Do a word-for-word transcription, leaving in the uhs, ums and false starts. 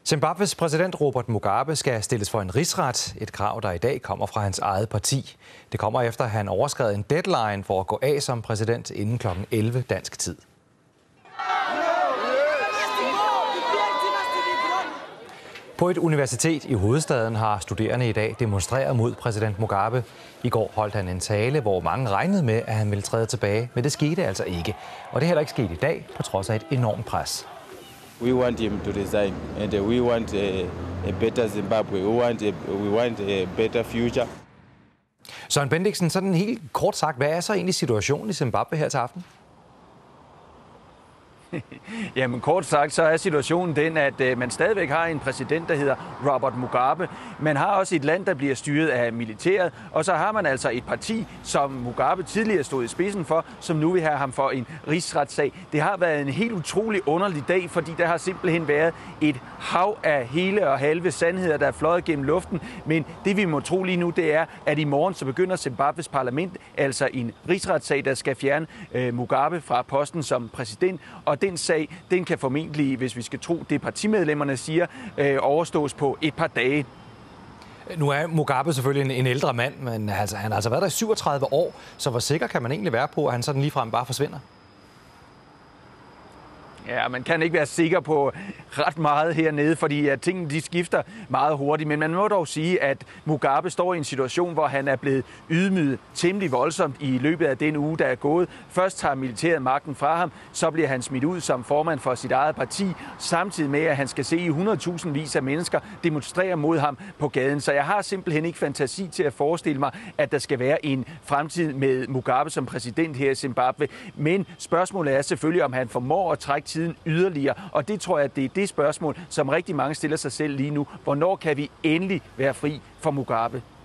Zimbabwes præsident Robert Mugabe skal stilles for en rigsret, et krav, der i dag kommer fra hans eget parti. Det kommer efter, at han overskred en deadline for at gå af som præsident inden klokken elleve dansk tid. På et universitet i hovedstaden har studerende i dag demonstreret mod præsident Mugabe. I går holdt han en tale, hvor mange regnede med, at han ville træde tilbage, men det skete altså ikke. Og det er heller ikke sket i dag, på trods af et enormt pres. We want him to resign, and we want a, a better Zimbabwe. We want a, we want a better future. Søren Bendiksen, sådan helt kort sagt, hvad er så egentlig situationen i Zimbabwe her til aften? Jamen kort sagt, så er situationen den, at øh, man stadigvæk har en præsident, der hedder Robert Mugabe. Man har også et land, der bliver styret af militæret, og så har man altså et parti, som Mugabe tidligere stod i spidsen for, som nu vil have ham for en rigsretssag. Det har været en helt utrolig underlig dag, fordi der har simpelthen været et hav af hele og halve sandheder, der er fløjet gennem luften. Men det vi må tro lige nu, det er, at i morgen så begynder Zimbabwes parlament altså en rigsretssag, der skal fjerne øh, Mugabe fra posten som præsident. Og den sag, den kan formentlig, hvis vi skal tro det partimedlemmerne siger, øh, overstås på et par dage. Nu er Mugabe selvfølgelig en, en ældre mand, men altså, han har altså været der i syvogtredive år, så hvor sikker kan man egentlig være på, at han sådan ligefrem bare forsvinder? Ja, man kan ikke være sikker på ret meget hernede, fordi at tingene de skifter meget hurtigt. Men man må dog sige, at Mugabe står i en situation, hvor han er blevet ydmyget temmelig voldsomt i løbet af den uge, der er gået. Først tager militæret magten fra ham, så bliver han smidt ud som formand for sit eget parti, samtidig med, at han skal se hundredtusindvis af mennesker demonstrere mod ham på gaden. Så jeg har simpelthen ikke fantasi til at forestille mig, at der skal være en fremtid med Mugabe som præsident her i Zimbabwe. Men spørgsmålet er selvfølgelig, om han formår at trække tiden yderligere, og det tror jeg, det er det spørgsmål, som rigtig mange stiller sig selv lige nu. Hvornår kan vi endelig være fri for Mugabe?